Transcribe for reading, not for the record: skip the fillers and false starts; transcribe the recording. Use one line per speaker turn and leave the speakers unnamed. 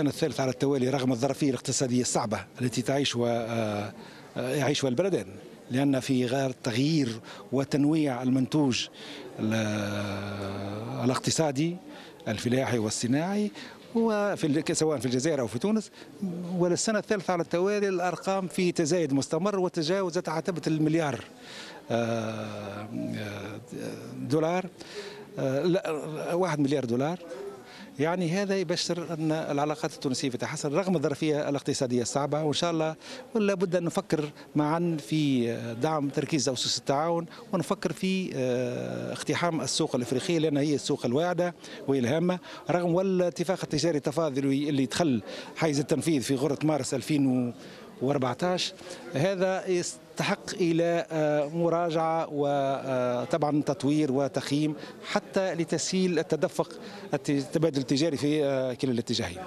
السنة الثالثة على التوالي رغم الظرفية الاقتصادية الصعبة التي يعيشها البلدان، لأن في غير تغيير وتنويع المنتوج الاقتصادي الفلاحي والصناعي سواء في الجزائر أو في تونس. وللسنة الثالثة على التوالي الأرقام في تزايد مستمر وتجاوزت عتبة المليار دولار، لا 1 مليار دولار. يعني هذا يبشر أن العلاقات التونسية تتحسن رغم الظرفية الاقتصادية الصعبة، وإن شاء الله ولا بد أن نفكر معا في دعم تركيز أسس التعاون، ونفكر في اقتحام السوق الأفريقية لأن هي السوق الواعدة وهي الهامة. رغم والاتفاق التجاري التفاضلي اللي دخل حيز التنفيذ في غرة مارس 2014 هذا يستحق إلى مراجعة وطبعا تطوير وتقييم حتى لتسهيل التدفق التبادل التجاري في كلا الاتجاهين.